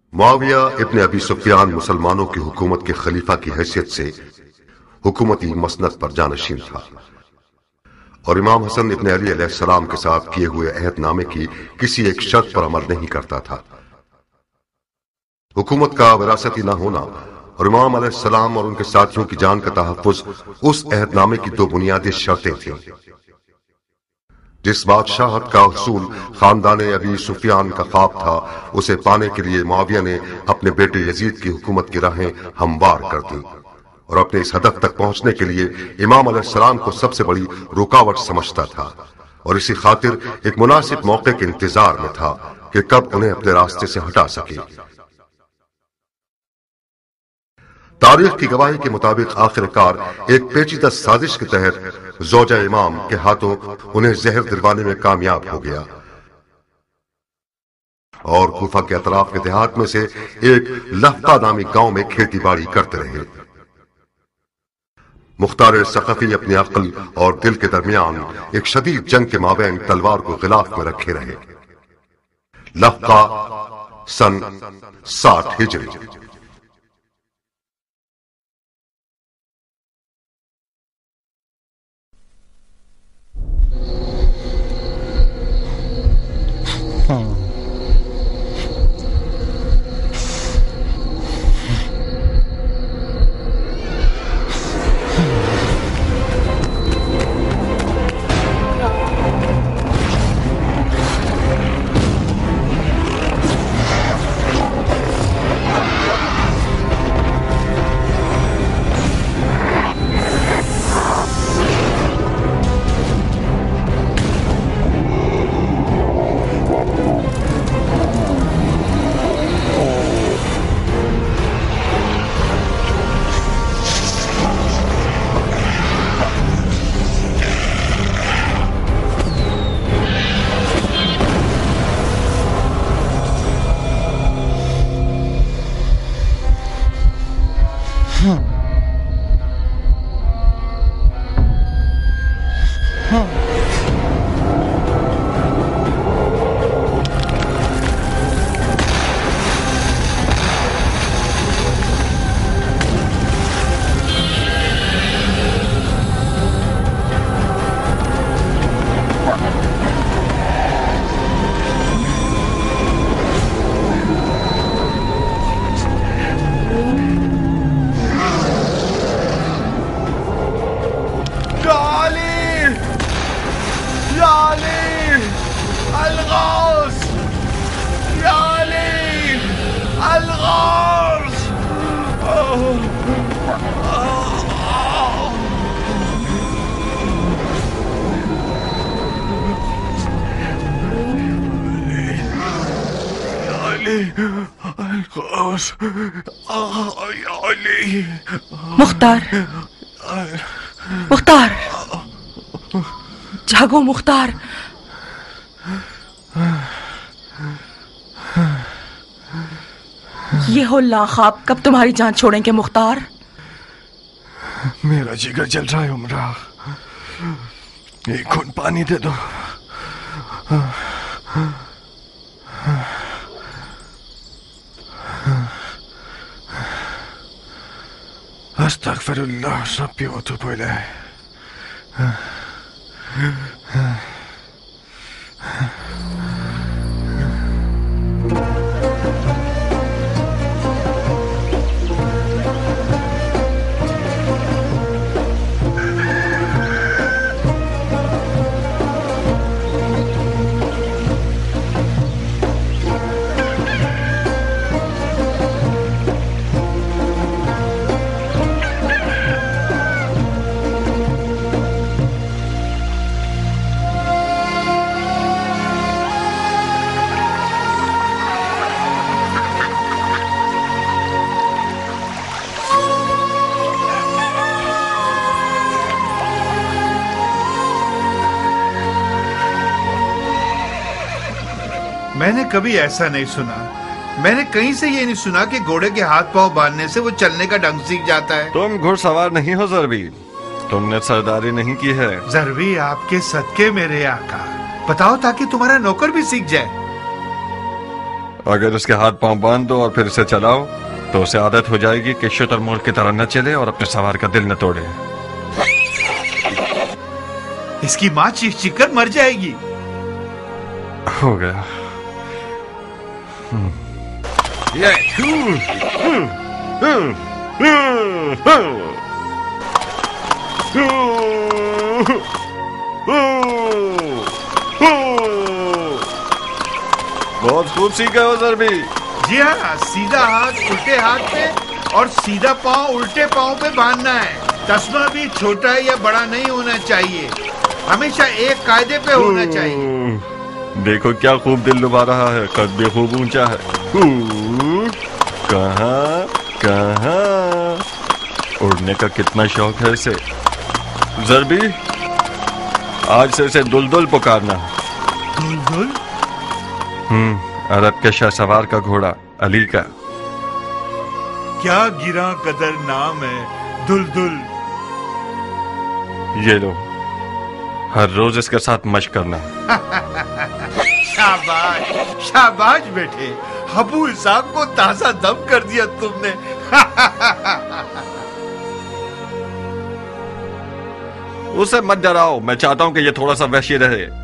معاویہ ابن ابی سفیان مسلمانوں کی حکومت کے خلیفہ کی حیثیت سے حکومتی مسند پر جانشین تھا اور امام حسن ابن علی علیہ السلام کے ساتھ کیے ہوئے عہد نامے کی کسی ایک شرط پر عمل نہیں کرتا تھا۔ حکومت کا وراثتی نہ ہونا اور امام علیہ السلام اور ان کے ساتھیوں کی جان کا تحفظ اس عہد نامے کی دو بنیادی شرطیں تھیں۔ جس بادشاہت کا حصول خاندان ابی سفیان کا خواب تھا، اسے پانے کے لیے معاویہ نے اپنے بیٹے یزید کی حکومت کی راہیں ہموار کر دیں اور اپنے اس ہدف تک پہنچنے کے لیے امام علیہ السلام کو سب سے بڑی رکاوٹ سمجھتا تھا اور اسی خاطر ایک مناسب موقع کے انتظار میں تھا کہ کب انہیں اپنے راستے سے ہٹا سکے۔ تاریخ کی گواہی کے مطابق آخر کار ایک پیچیدہ سازش کے تحت زوجہ امام کے ہاتھوں انہیں زہر دلوانے میں کامیاب ہو گیا اور کوفہ کے اطراف کے دیہات میں سے ایک لفقہ نامی گاؤں میں کھیتی باڑی کرتے رہے۔ مختار ثقفی اپنی عقل اور دل کے درمیان ایک شدید جنگ کے مابین تلوار کو غلاف میں رکھے رہے۔ لفقہ سن 60 ہجری۔ مختار، مختار، جاگو مختار۔ یہ ہو لاخاب کب تمہاری جان چھوڑیں گے مختار؟ میرا جگر جل رہا ہے عمرہ، ایک گھونٹ پانی دے دو۔ استغفر اللہ ربی واتوب الیہ۔ میں نے کبھی ایسا نہیں سنا، میں نے کہیں سے یہ نہیں سنا کہ گھوڑے کے ہاتھ پاؤں باندھنے سے وہ چلنے کا ڈھنگ سیکھ جاتا ہے۔ تم گھڑ سوار نہیں ہو ضربی، تم نے سرداری نہیں کی ہے۔ ضربی آپ کے صدقے میرے آقا، بتاؤ تاکہ تمہارا نوکر بھی سیکھ جائے۔ اگر اس کے ہاتھ پاؤں باندھ دو اور پھر اسے چلاؤ تو اسے عادت ہو جائے گی کہ شتر مور کی طرح نہ چلے اور اپنے سوار کا دل نہ توڑے. اس کی ماں چیخ چیخ کر مر جائے گی. ہو گیا. بہت خوب سیکھا ہو ضربی. جی ہاں، سیدھا ہاتھ الٹے ہاتھ پہ اور سیدھا پاؤں الٹے پاؤں پہ باندھنا ہے. تسمہ بھی چھوٹا یا بڑا نہیں ہونا چاہیے، ہمیشہ ایک قاعدے پہ ہونا چاہیے. دیکھو کیا خوب دل لبا رہا ہے، قد بھی خوب اونچا ہے. کہاں کہاں اڑنے کا کتنا شوق ہے اسے. ضربی آج سے اسے دلدل پکارنا. دلدل؟ عرب کے شاہ سوار کا گھوڑا علی کا. کیا گراں قدر نام ہے دلدل. یہ لو، ہر روز اس کے ساتھ مشق کرنا. شاباش شاباش بیٹے، ابو اسحاق کو تازہ دم کر دیا تم نے. اسے مت ڈراؤ، میں چاہتا ہوں کہ یہ تھوڑا سا وحشی رہے.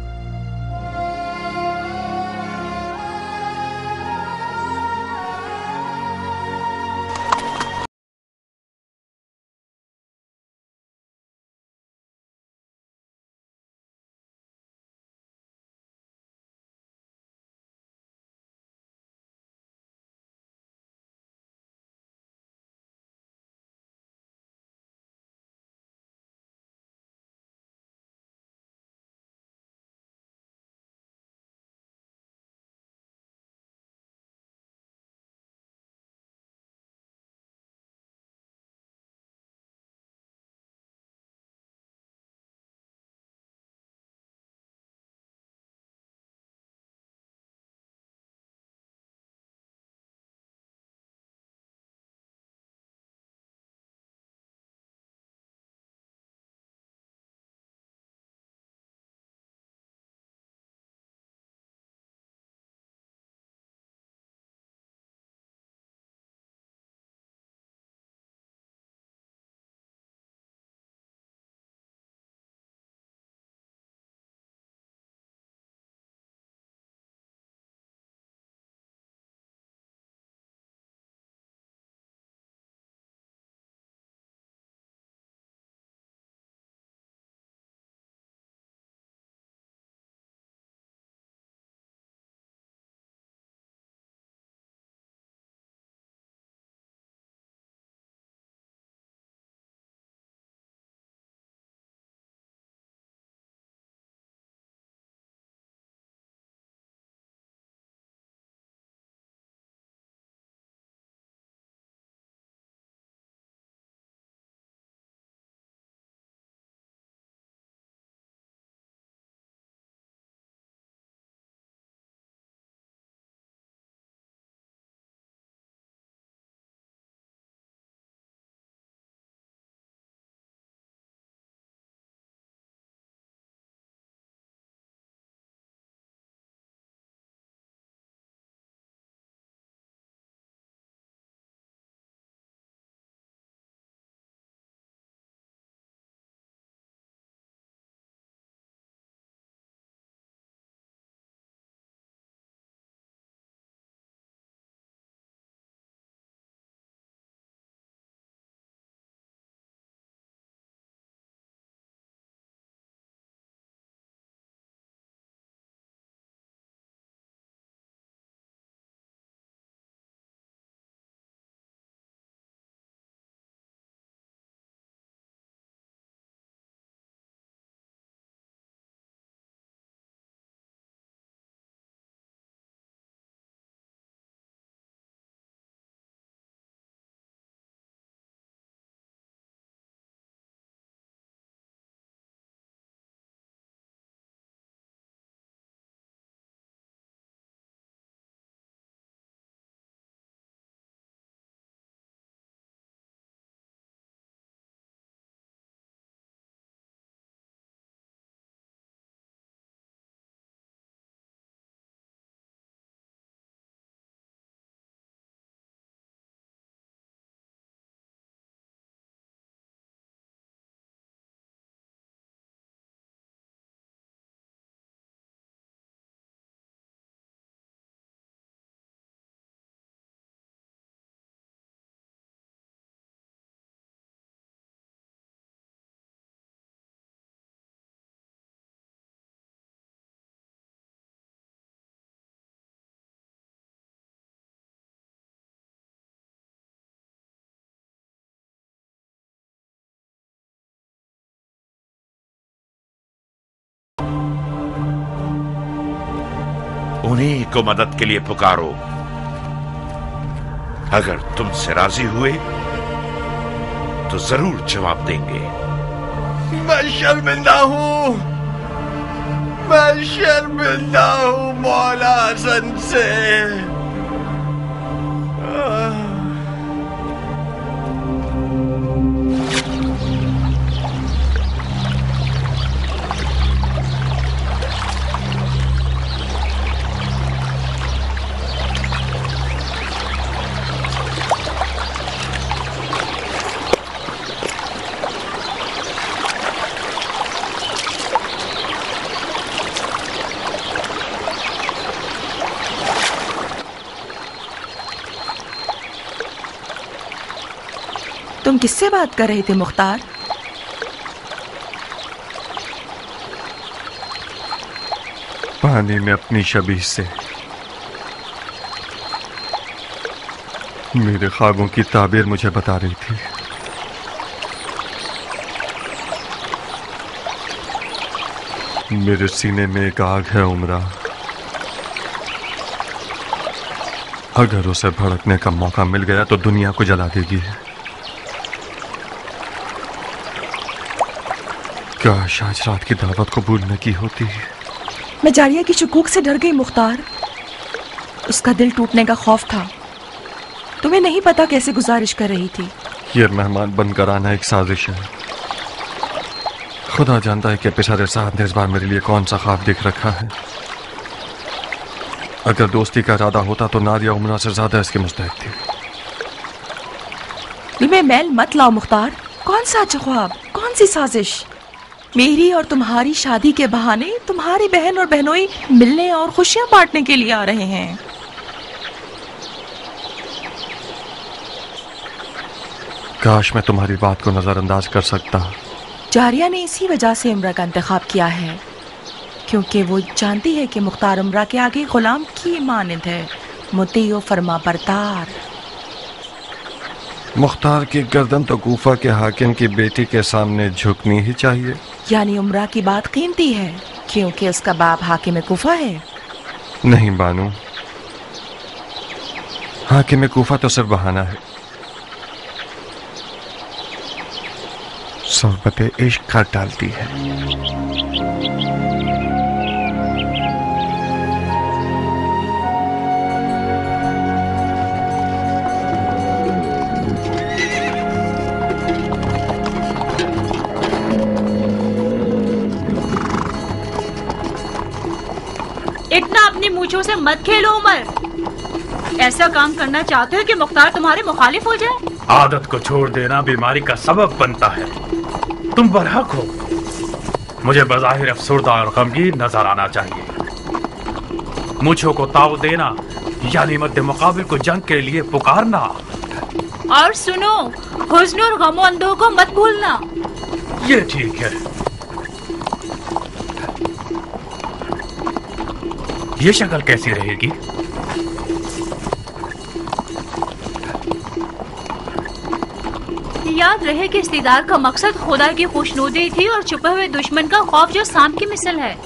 उन्हीं को मदद के लिए पुकारो। अगर तुमसे राजी हुए तो जरूर जवाब देंगे। मैं शर्मिंदा हूँ, मैं शर्मिंदा हूँ मौला हसन से। तुम किससे बात कर रहे थे मुख्तार? पानी में अपनी शबीह से। मेरे ख्वाबों की ताबीर मुझे बता रही थी। मेरे सीने में एक आग है उमरा, अगर उसे भड़कने का मौका मिल गया तो दुनिया को जला देगी। काश आज रात की दावत कबूल न की होती। मैं जारिया की शुकूक से डर गई मुख्तार। उसका दिल टूटने का खौफ था। तुम्हें नहीं पता कैसे गुजारिश कर रही थी। ये मेहमान बनकर आना एक साजिश है। खुदा जानता है कि पिछले साथ ने इस बार मेरे लिए कौन सा ख्वाब देख रखा है। अगर दोस्ती का इरादा होता तो नादिया उमरा से ज्यादा इसके मुस्तहिक थी। दिल में मैल मत लाओ मुख्तार। कौन सा अच्छा ख्वाब, कौन सी साजिश? मेरी और तुम्हारी शादी के बहाने तुम्हारी बहन और बहनोई मिलने और खुशियां बांटने के लिए आ रहे हैं। काश मैं तुम्हारी बात को नजरअंदाज कर सकता। जारिया ने इसी वजह से उम्रा का इंतखाब किया है, क्योंकि वो जानती है कि मुख्तार उम्रा के आगे गुलाम की मानद है, मुती व फरमा बरदार। मुख्तार की गर्दन तो कूफा के हाकिम की बेटी के सामने झुकनी ही चाहिए। यानी उम्रा की बात कीमती है क्योंकि उसका बाप हाकिम कूफा है। नहीं बानू, हाकिम कूफा तो सिर्फ बहाना है। सोहबत इश्क काट डालती है। इतना अपनी मूंछों से मत खेलो उमर। ऐसा काम करना चाहते हो कि मुख्तार तुम्हारे मुखालिफ हो जाए? आदत को छोड़ देना बीमारी का सबब बनता है। तुम बरहक हो। मुझे बज़ाहिर अफसुर्दा और गमगीन नजर आना चाहिए। मूंछों को ताव देना यानी मद्दे मुकाबिल को जंग के लिए पुकारना। और सुनो, हुस्न और गमो अंदों को मत भूलना। ये ठीक है। ये शक्ल कैसी रहेगी? याद रहे कि इस्तिदार का मकसद खुदा की खुशनुदी थी और छुपे हुए दुश्मन का खौफ जो सांप की मिसल है।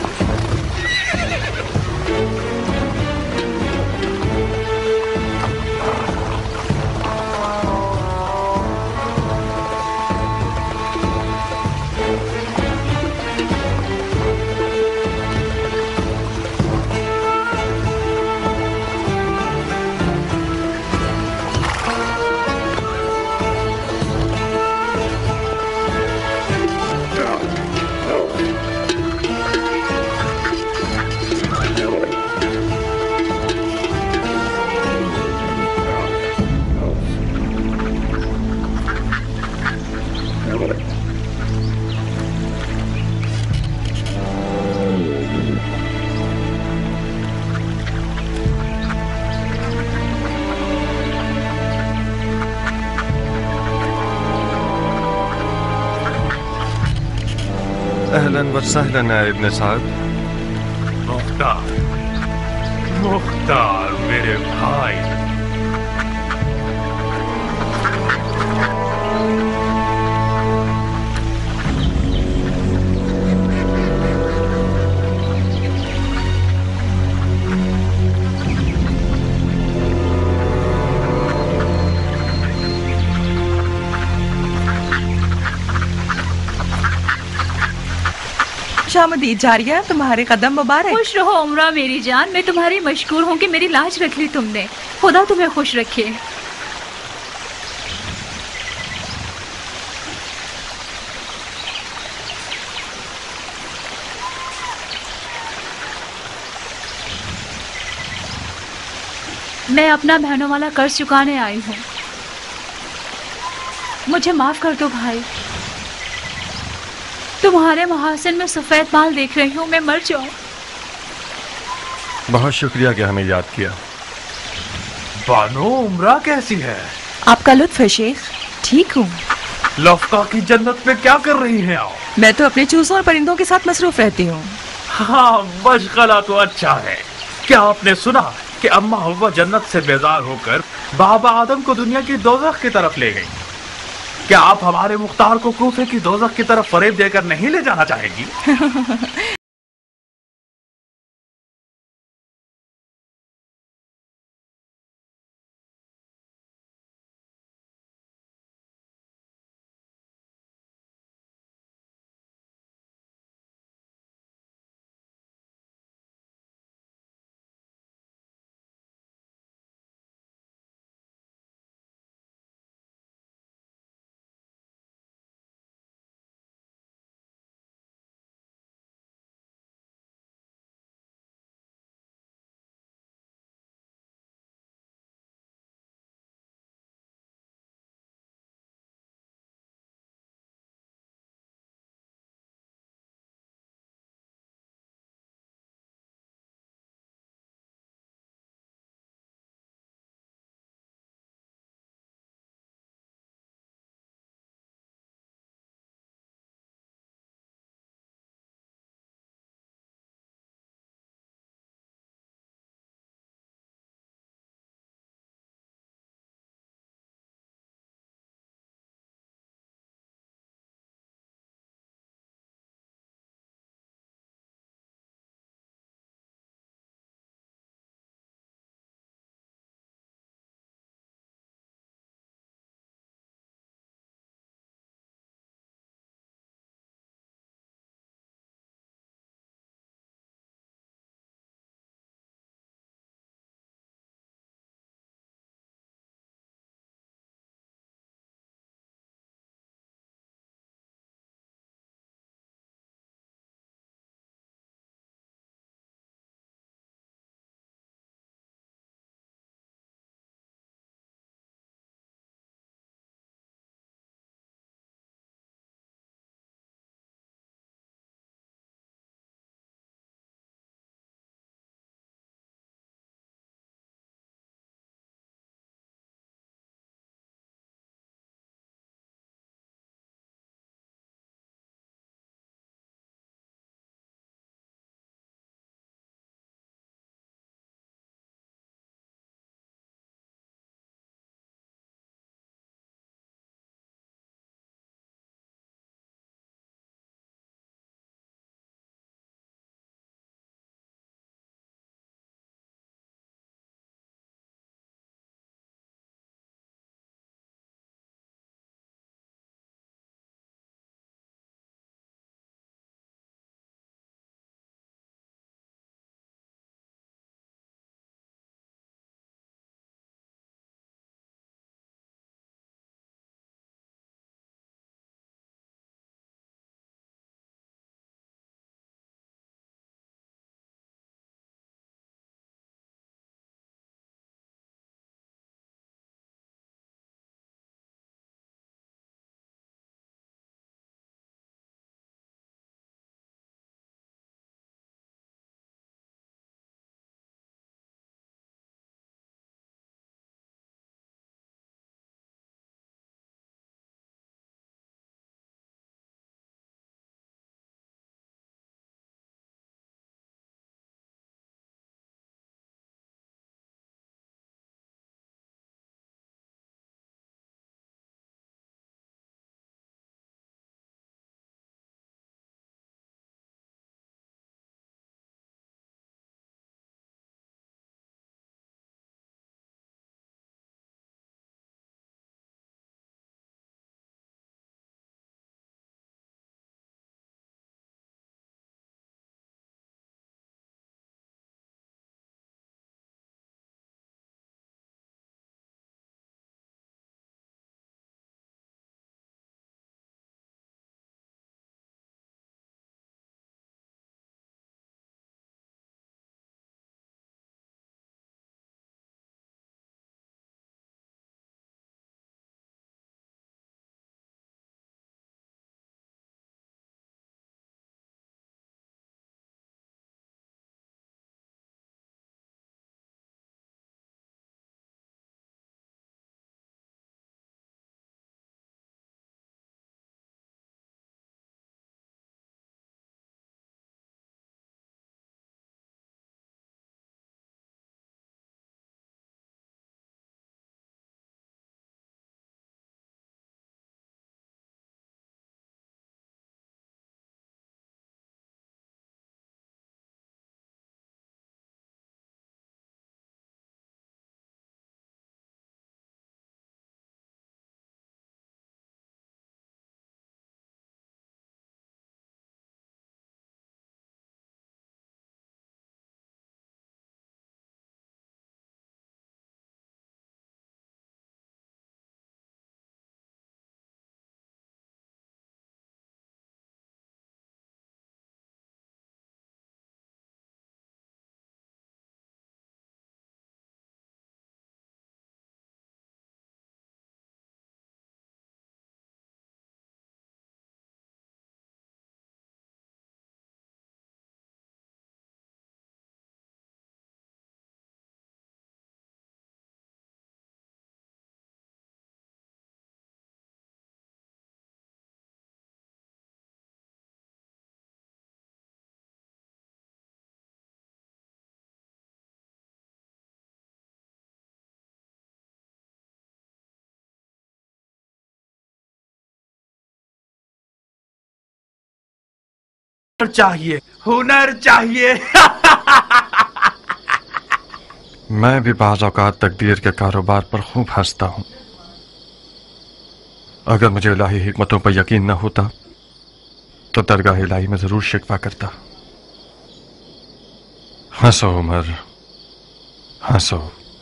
अहलन व सहलन है इब्न साद। मुख्तार, मुख्तार मेरे भाई। खुशामदीद जारिया, तुम्हारे कदम मुबारक। खुश रहो उमरा मेरी जान, मैं तुम्हारी मशकूर हूँ कि मेरी लाज रख ली तुमने। खुदा तुम्हें खुश रखे। मैं अपना बहनों वाला कर्ज चुकाने आई हूँ, मुझे माफ कर दो भाई। तुम्हारे महासिन में सफेद बाल देख रही हूँ, मैं मर जाऊं। बहुत शुक्रिया कि हमें याद किया। बानो, उमरा कैसी है? आपका लुत्फ है शेख, ठीक हूँ। लफ्का की जन्नत में क्या कर रही हैं आप? मैं तो अपने चूजों और परिंदों के साथ मसरूफ रहती हूँ। हाँ, मशगला तो अच्छा है। क्या आपने सुना कि अम्मा हव्वा जन्नत से बेजार होकर बाबा आदम को दुनिया की दोज़ख की तरफ ले गई? क्या आप हमारे मुख्तार को कूफे की दोज़ख की तरफ फरेब देकर नहीं ले जाना चाहेंगी? ہنر چاہیے، ہنر چاہیے۔ میں بھی بعض اوقات تقدیر کے کاروبار پر خوب ہنستا ہوں۔ اگر مجھے الہی حکمتوں پر یقین نہ ہوتا تو درگاہ الہی میں ضرور شکوہ کرتا۔ ہنسو عمر، ہنسو،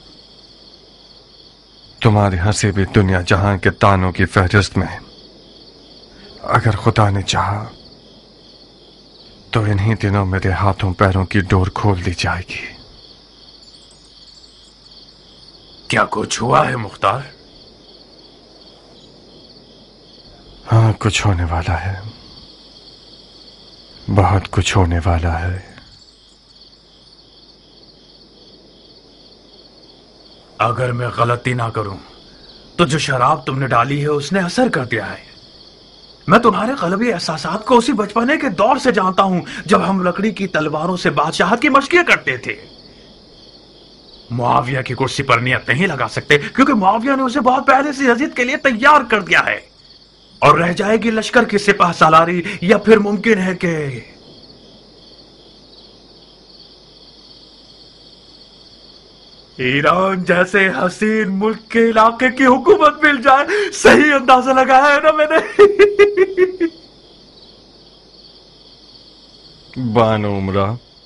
تمہاری ہنسی بھی دنیا جہاں کے تانوں کی فہرست میں، اگر خدا نے چاہا تو انہی دنوں میرے ہاتھوں پیروں کی ڈور کھول دی جائے گی۔ کیا کچھ ہوا ہے مختار؟ ہاں، کچھ ہونے والا ہے، بہت کچھ ہونے والا ہے۔ اگر میں غلطی نہ کروں تو جو شراب تم نے ڈالی ہے اس نے اثر کر دیا ہے۔ میں تمہارے قلبی احساسات کو اسی بچپنے کے دور سے جانتا ہوں جب ہم لکڑی کی تلواروں سے بادشاہت کی مشقیں کرتے تھے۔ معاویہ کی کرسی پر نیت نہیں لگا سکتے کیونکہ معاویہ نے اسے بہت پہلے سے یزید کے لیے تیار کر دیا ہے، اور رہ جائے گی لشکر کی سپہ سالاری، یا پھر ممکن ہے کہ ایران جیسے حسین ملک کے علاقے کی حکومت مل جائے۔ صحیح اندازہ لگایا ہے نا میں نے؟ بانو عمرہ،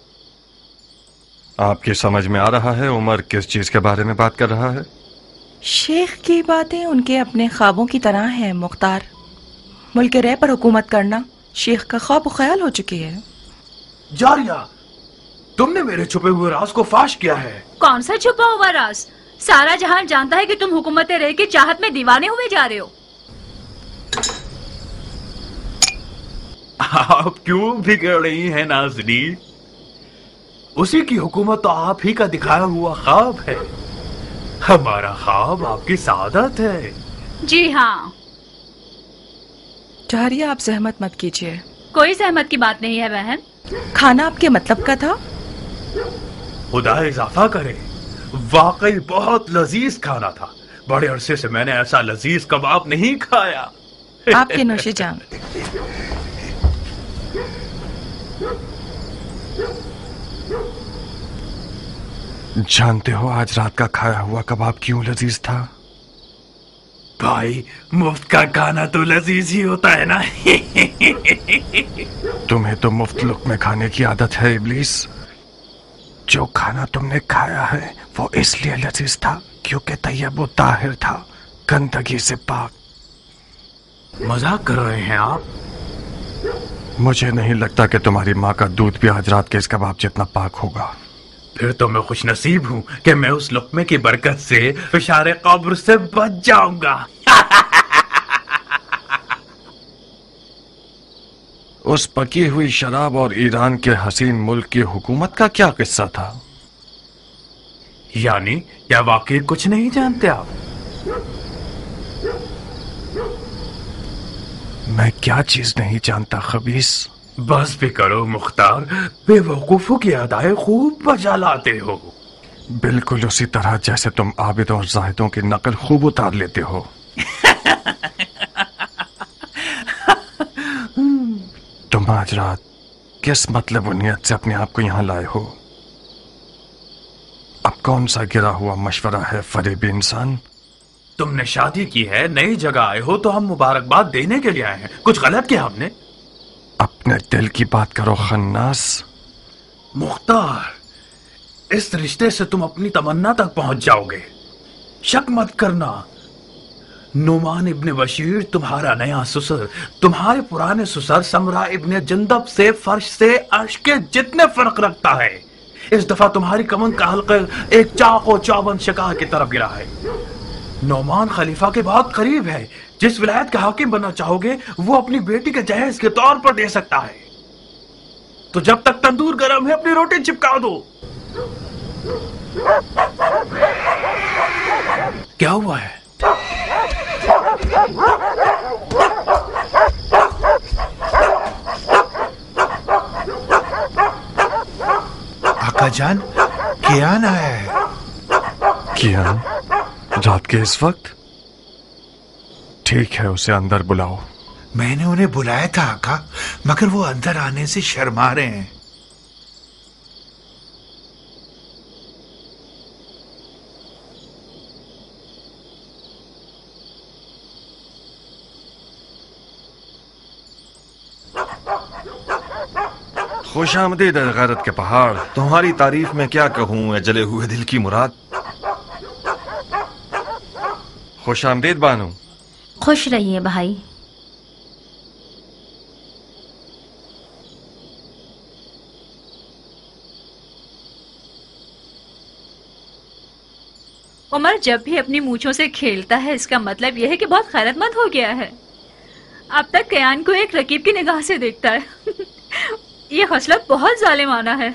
آپ کی سمجھ میں آ رہا ہے عمر کس چیز کے بارے میں بات کر رہا ہے؟ شیخ کی باتیں ان کے اپنے خوابوں کی طرح ہیں مختار۔ ملک رے پر حکومت کرنا شیخ کا خواب و خیال ہو چکی ہے۔ جاریہ، تم نے میرے چھپے ہوئے راز کو فاش کیا ہے۔ کون سا چھپا ہوا راز؟ سارا جہان جانتا ہے کہ تم حکومت رے کی چاہت میں دیوانے ہوئے جا رہے ہو۔ آپ کیوں بگڑ رہی ہیں نازنین؟ اسی کی حکومت تو آپ ہی کا دکھایا ہوا خواب ہے۔ ہمارا خواب آپ کی سعادت ہے۔ جی ہاں۔ جاریہ، آپ زحمت مت کیجیے۔ کوئی زحمت کی بات نہیں ہے بہن۔ کھانا آپ کے مطلب کا تھا؟ خدا اضافہ کرے، واقعی بہت لذیذ کھانا تھا۔ بڑے عرصے سے میں نے ایسا لذیذ کباب نہیں کھایا۔ آپ کے نوش جان۔ جانتے ہو آج رات کا کھایا ہوا کباب کیوں لذیذ تھا؟ بھائی، مفت کا کھانا تو لذیذ ہی ہوتا ہے نا۔ تمہیں تو مفت لقمے کھانے کی عادت ہے ابلیس۔ جو کھانا تم نے کھایا ہے وہ اس لیے لذیذ تھا کیونکہ طیب و طاہر تھا، گندگی سے پاک۔ مذاق کر رہے ہیں آپ؟ مجھے نہیں لگتا کہ تمہاری ماں کا دودھ بھی آج رات کے اس کباب جتنا پاک ہوگا۔ پھر تو میں خوش نصیب ہوں کہ میں اس لقمے کی برکت سے فشار قبر سے بچ جاؤں گا۔ اس پکی ہوئی شراب اور ایران کے حسین ملک کی حکومت کا کیا قصہ تھا؟ یعنی یا واقعی کچھ نہیں جانتے آپ؟ میں کیا چیز نہیں جانتا خبیث؟ بس بھی کرو مختار، بے وقوفوں کی ادائیں خوب بجا لاتے ہو۔ بالکل اسی طرح جیسے تم عابدوں اور زاہدوں کی نقل خوب اتار لیتے ہو۔ تم آج رات کس مطلب و نیت سے اپنے آپ کو یہاں لائے ہو؟ اب کون سا گرا ہوا مشورہ ہے فریبی انسان؟ تم نے شادی کی ہے، نئی جگہ آئے ہو تو ہم مبارکباد دینے کے لیے آئے ہیں۔ کچھ غلط کیا ہم نے؟ اپنے دل کی بات کرو خناس۔ مختار، اس رشتے سے تم اپنی تمنا تک پہنچ جاؤ گے۔ شک مت کرنا، نعمان ابن بشیر تمہارا نیا سسر تمہارے پرانے سسر سمرا ابن جندب سے فرش سے عرش کے جتنے فرق رکھتا ہے۔ اس دفعہ تمہاری کمن کا حلقہ ایک چاق و چوبند شکار کی طرف گرا ہے۔ نعمان خلیفہ کے بہت قریب ہے۔ جس ولایت کا حاکم بننا چاہو گے وہ اپنی بیٹی کے جہیز کے طور پر دے سکتا ہے۔ تو جب تک تندور گرم ہے اپنی روٹی چپکا دو۔ کیا ہوا ہے؟ آقا جان، کیان آیا ہے۔ کیان؟ رات کے اس وقت؟ ٹھیک ہے، اسے اندر بلاؤ۔ میں نے انہیں بلایا تھا آقا، मगर वो अंदर आने से शर्मा रहे हैं। खुश आमदीद गैरत के पहाड़। तुम्हारी तारीफ में क्या कहूँ ए जले हुए दिल की मुराद। खुश आमदीद बानो। खुश रहिए भाई। उमर जब भी अपनी मूंछों से खेलता है इसका मतलब यह है कि बहुत खैरतमंद हो गया है। अब तक कयान को एक रकीब की निगाह से देखता है। ये खसलत बहुत जालिमाना है।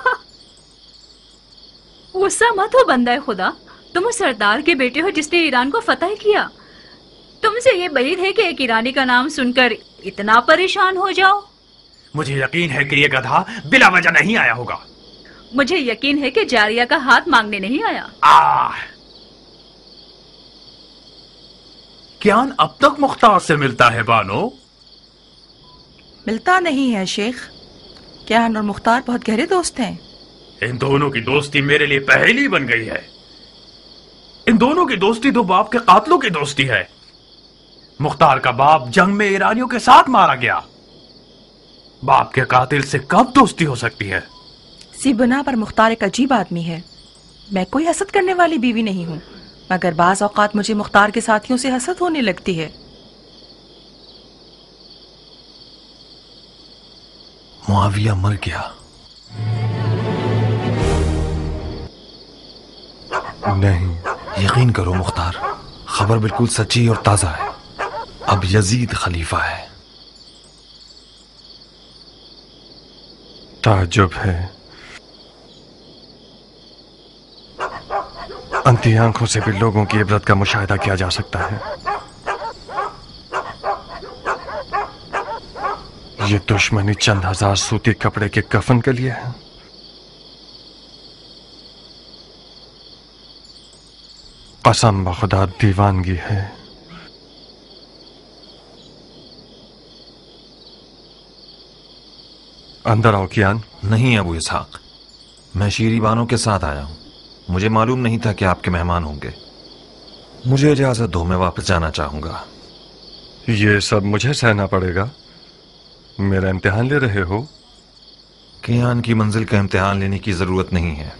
गुस्सा मत हो बंदा खुदा, तुम उस सरदार के बेटे हो जिसने ईरान को फतह किया। तुमसे ये बईद है कि एक ईरानी का नाम सुनकर इतना परेशान हो जाओ। मुझे यकीन है कि ये गधा बिला वजह नहीं आया होगा। मुझे यकीन है कि जारिया का हाथ मांगने नहीं आया। क्यान अब तक मुख्तार से मिलता है बानो? मिलता नहीं है शेख। क्यान और मुख्तार बहुत गहरे दोस्त हैं। इन दोनों की दोस्ती मेरे लिए पहेली बन गई है। इन दोनों की दोस्ती दो बाप के कातलों की दोस्ती है। मुख्तार का बाप जंग में ईरानियों के साथ मारा गया। बाप के कातिल से कब दोस्ती हो सकती है? सी बुना पर मुख्तार एक अजीब आदमी है। मैं कोई हसद करने वाली बीवी नहीं हूँ, मगर बाज औकात मुझे मुख्तार के साथियों से हसद होने लगती है। मुआविया मर गया। नहीं, यकीन करो मुख्तार, खबर बिल्कुल सच्ची और ताजा है। अब यजीद खलीफा है। ताज्जुब है। अंधी आंखों से भी लोगों की इबरत का मुशाहिदा किया जा सकता है। ये दुश्मनी चंद हजार सूती कपड़े के कफन के लिए है। कसम बखुदा दीवानगी है। अंदर आओ कियान। नहीं अबू इसहाक, मैं शीरी बानों के साथ आया हूं। मुझे मालूम नहीं था कि आपके मेहमान होंगे। मुझे इजाजत दो, मैं वापस जाना चाहूंगा। ये सब मुझे सहना पड़ेगा? मेरा इम्तिहान ले रहे हो? कियान की मंजिल का इम्तिहान लेने की जरूरत नहीं है।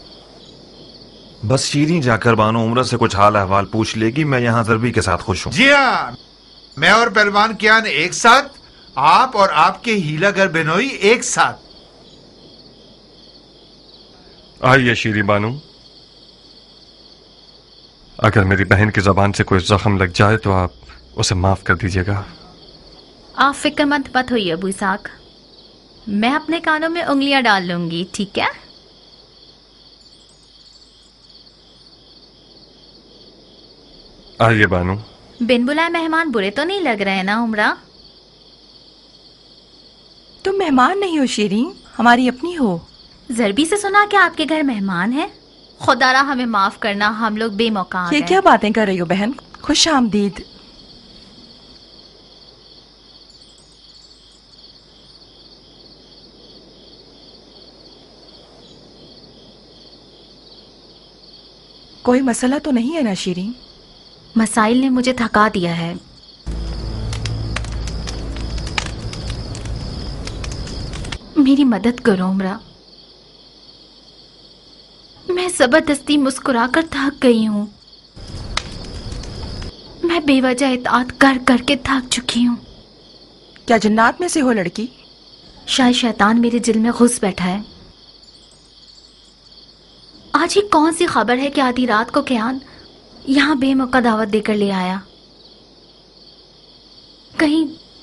बस शीरी जाकर बानो उम्र से कुछ हाल अहवाल पूछ लेगी। मैं यहाँ जरबी के साथ खुश हूँ। जी हाँ, मैं और पहलवान कियान एक साथ, आप और आपके हीलागर बेनोई एक साथ। आइए शीरी बानू। अगर मेरी बहन की जबान से कोई जख्म लग जाए तो आप उसे माफ कर दीजिएगा। आप फिक्रमंद मत होइए अबू इसहाक, मैं अपने कानों में उंगलियां डाल लूंगी, ठीक है? आइए बानू। बिन बुलाए मेहमान बुरे तो नहीं लग रहे हैं ना उमरा? तुम मेहमान नहीं हो शीरीन, हमारी अपनी हो। जरबी से सुना कि आपके घर मेहमान है। खुदारा हमें माफ करना, हम लोग बेमौका आ ये गए। क्या बातें कर रही हो बहन? खुश आमदीद। कोई मसला तो नहीं है ना शीरीन? मसाइल ने मुझे थका दिया है। मेरी मदद करो उमरा। मैं जबरदस्ती मुस्कुराकर थक गई हूँ। मैं बेवजह इताअत कर करके थक चुकी हूँ। क्या जन्नात में से हो लड़की? शायद शैतान मेरे दिल में घुस बैठा है। आज ही कौन सी खबर है कि आधी रात को कियान यहाँ बेमौका दावत देकर ले आया? कहीं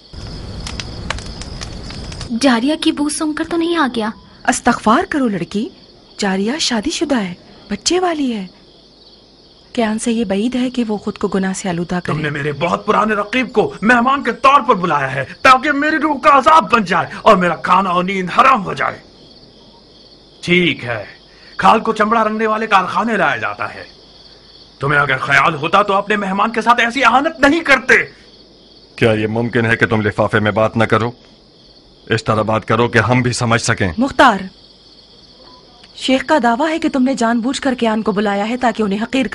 जारिया की बू सुनकर तो नहीं आ गया? अस्तगफार करो लड़की, जारिया शादीशुदा है, बच्चे वाली है। कियान से ये बईद है कि वो खुद को गुनाह से आलूदा करे। तुमने मेरे बहुत पुराने रकीब को मेहमान के तौर पर बुलाया है ताकि मेरी रूह का अजाब बन जाए और मेरा खाना और नींद हराम हो जाए। ठीक है, खाल को चमड़ा रंगने वाले कारखाने लाया जाता है। तुम्हें अगर ख्याल होता तो अपने मेहमान के साथ ऐसी अहानत नहीं करते। क्या ये मुमकिन है कि तुम लिफाफे में बात न करो? इस तरह बात करो कि हम भी समझ सकें। मुख्तार, शेख का दावा है कि तुमने जानबूझकर कियान को बुलाया है ताकि उन्हें हकीर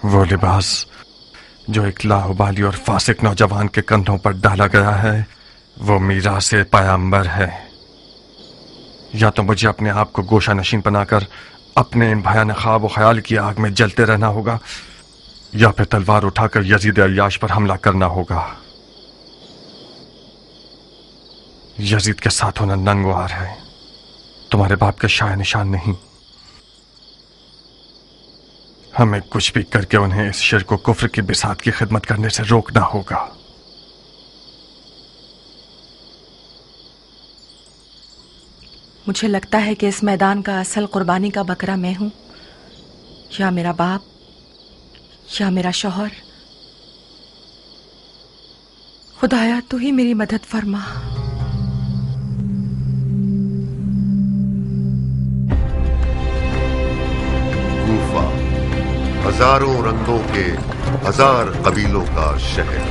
वो लिबास जो एक लाहुबाली और फासिक नौजवान के कंधों पर डाला गया है वो मीरास पैगंबर है। या तो मुझे अपने आप को गोशा नशीन बनाकर अपने इन भयानक ख्वाब व ख्याल की आग में जलते रहना होगा, या फिर तलवार उठाकर यजीद अय्याश पर हमला करना होगा। यजीद के साथ होना नंगवार है, तुम्हारे बाप के शाय निशान नहीं। हमें कुछ भी करके उन्हें इस शिर्क व कुफ्र की बिसात की खिदमत करने से रोकना होगा। मुझे लगता है कि इस मैदान का असल कुर्बानी का बकरा मैं हूं, या मेरा बाप, या मेरा शौहर। खुदाया तू ही मेरी मदद फरमा। कूफा, हजारों रंगों के हजार कबीलों का शहर।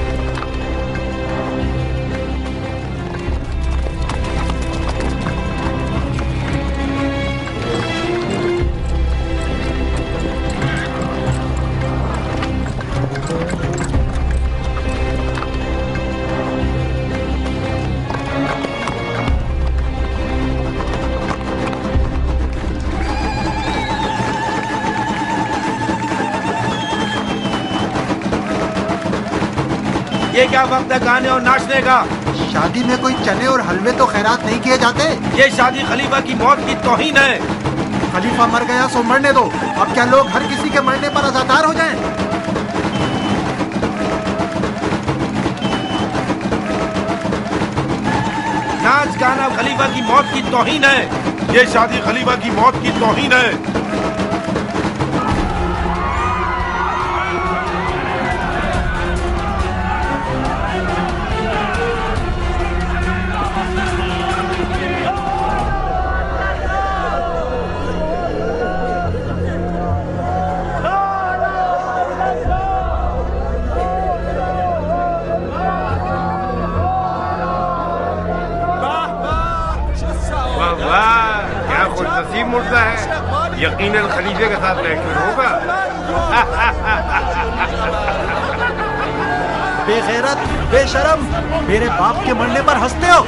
ये क्या वक्त है गाने और नाचने का? शादी में कोई चने और हलवे तो खैरात नहीं किए जाते। ये शादी खलीफा की मौत की तौहीन है। खलीफा मर गया सो मरने दो। अब क्या लोग हर किसी के मरने पर अज़ादार हो जाएं? नाच गाना खलीफा की मौत की तौहीन है। ये शादी खलीफा की मौत की तौहीन है। मुर्दा है, यकीनन खलीफे के साथ महफूज होगा। बेगैरत, बेशरम, मेरे बाप के मरने पर हंसते हो।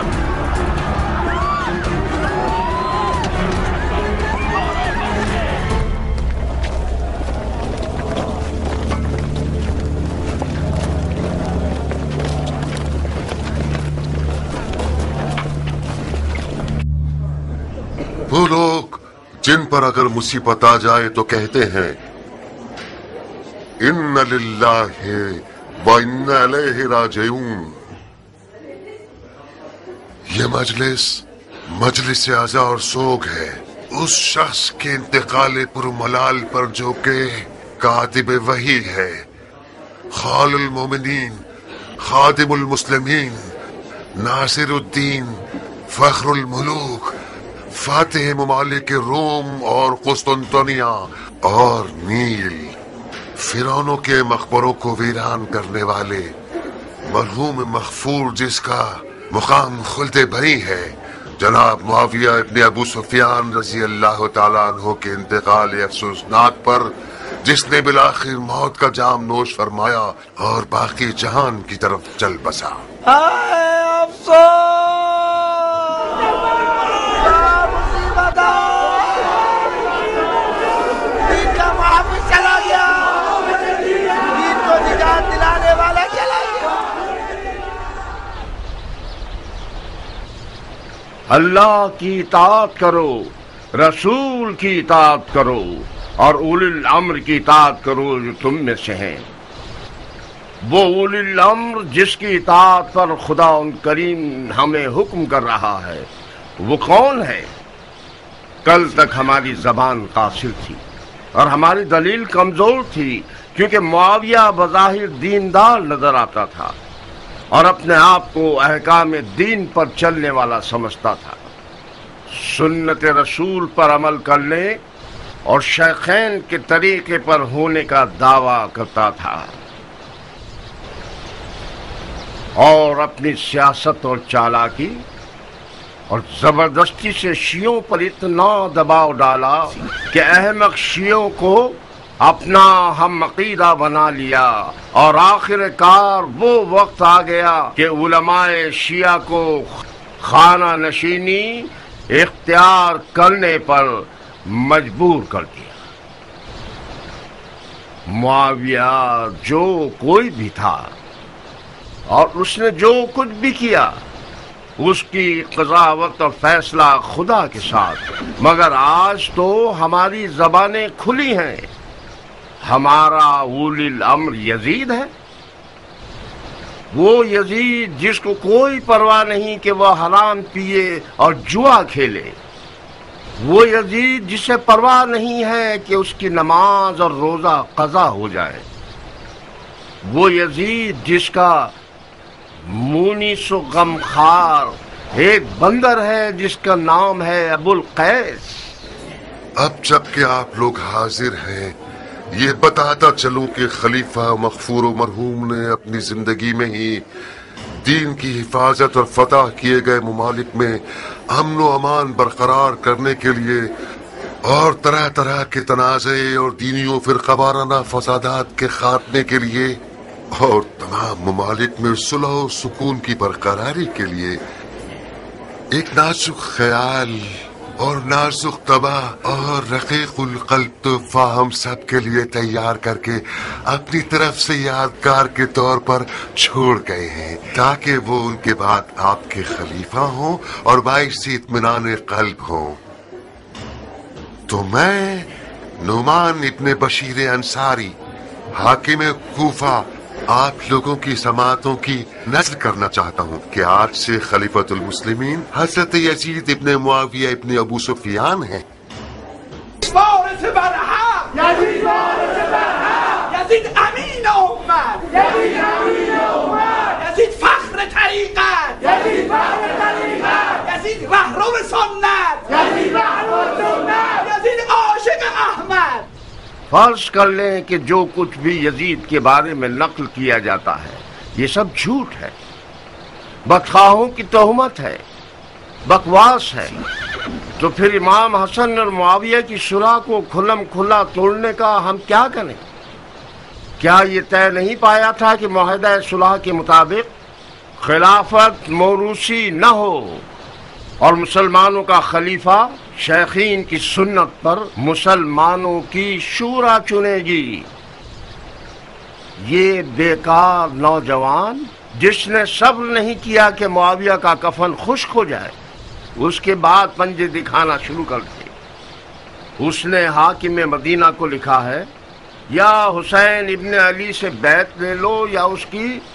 वो लोग जिन पर अगर मुसीबत आ जाए तो कहते हैं इन्ना लिल्लाहि व इन्ना इलैहि राजिऊन। ये मजलिस आज़ा और सोग है उस शख्स के इंतकाल पुरमलाल पर जो के कातिब वही है, खालुल मोमिनीन, खादिमुल मुस्लिमीन, नासिरुद्दीन, फखरुल मुलूक, फातिह ममालिक रोम और कुस्तुनतनिया और नील, फिरौनों के मकबरों को वीरान करने वाले मरहूम मगफूर जिसका मुकाम खुल्दे बरी है, जनाब मुआविया इब्न अबू सुफियान रजी अल्लाह ताला अन्हु के इंतकाल अफसोसनाक पर जिसने बिलाखिर मौत का जाम नोश फरमाया और बाकी जहान की तरफ चल बसा। अल्लाह की इताअत करो, रसूल की इताअत करो और उलिल अम्र की इताअत करो जो तुम में से हैं। वो उलिल अम्र जिसकी इताअत पर खुदा उन करीम हमें हुक्म कर रहा है वो कौन है? कल तक हमारी जबान कासिर थी और हमारी दलील कमजोर थी क्योंकि मुआविया बज़ाहिर दीनदार नजर आता था और अपने आप को अहकाम दीन पर चलने वाला समझता था, सुन्नत रसूल पर अमल करने और शेखैन के तरीके पर होने का दावा करता था और अपनी सियासत और चालाकी और जबरदस्ती से शियों पर इतना दबाव डाला कि अहमक शियों को اپنا ہم عقیدہ بنا لیا، اور آخر کار وہ وقت آ گیا کہ علماء شیعہ کو خانہ نشینی اختیار کرنے پر مجبور کر دیا۔ معاویہ جو کوئی بھی تھا اور اس نے جو کچھ بھی کیا، اس کی قضاوت اور فیصلہ خدا کے ساتھ، مگر آج تو ہماری زبانیں کھلی ہیں۔ ہمارا اولی الامر یزید ہے، وہ یزید جس کو کوئی پرواہ نہیں کہ وہ حرام پیے اور جوا کھیلے، وہ یزید جسے پرواہ نہیں ہے کہ اس کی نماز اور روزہ قضا ہو جائے، وہ یزید جس کا مونس و غمخوار ایک بندر ہے جس کا نام ہے ابو القیس۔ اب جب کہ آپ لوگ حاضر ہیں، یہ بتاتا چلوں کہ خلیفہ مغفور و مرحوم نے اپنی زندگی میں ہی دین کی حفاظت اور فتح کیے گئے ممالک میں امن و امان برقرار کرنے کے لیے اور طرح طرح کے تنازع اور دینی و فرقہ وارانہ فسادات کے خاتمے کے لیے اور تمام ممالک میں صلح و سکون کی برقراری کے لیے ایک نازک خیال اور نازک طبع اور رقیق القلب تحفہ ہم سب کے لیے تیار کر کے اپنی طرف سے یادگار کے طور پر چھوڑ گئے ہیں، تاکہ وہ ان کے بعد آپ کے خلیفہ ہوں اور باعث اطمینان قلب ہوں۔ تو میں نعمان ابن بشیر انصاری، حاکم کوفہ، آپ لوگوں کی سماعتوں کی نظر کرنا چاہتا ہوں کہ آج سے خلیفۃ المسلمین حضرت یزید ابن معاویہ ابن ابو سفیان ہیں۔ وارث برحق، یزید وارث برحق، یزید امین امت، یزید امین امت، یزید فخر طریقت، یزید فخر طریقت، یزید رهرو سنت، یزید رهرو سنت، یزید عاشق احمد۔ فرض کر لیں کہ جو کچھ بھی یزید کے بارے میں نقل کیا جاتا ہے یہ سب جھوٹ ہے، بدخواہوں کی تہمت ہے، بکواس ہے، تو پھر امام حسن اور معاویہ کی صلح کو کھلم کھلا توڑنے کا ہم کیا کریں؟ کیا یہ طے نہیں پایا تھا کہ معاہدہ صلح کے مطابق خلافت موروثی نہ ہو اور مسلمانوں کا خلیفہ شیخین کی سنت پر مسلمانوں کی شورا چنے گی؟ یہ بیکار نوجوان جس نے صبر نہیں کیا کہ معاویہ کا کفن خشک ہو جائے، اس کے بعد پنجے دکھانا شروع کر دیے۔ اس نے حاکم مدینہ کو لکھا ہے، یا حسین ابن علی سے بیعت لے لو یا اس کی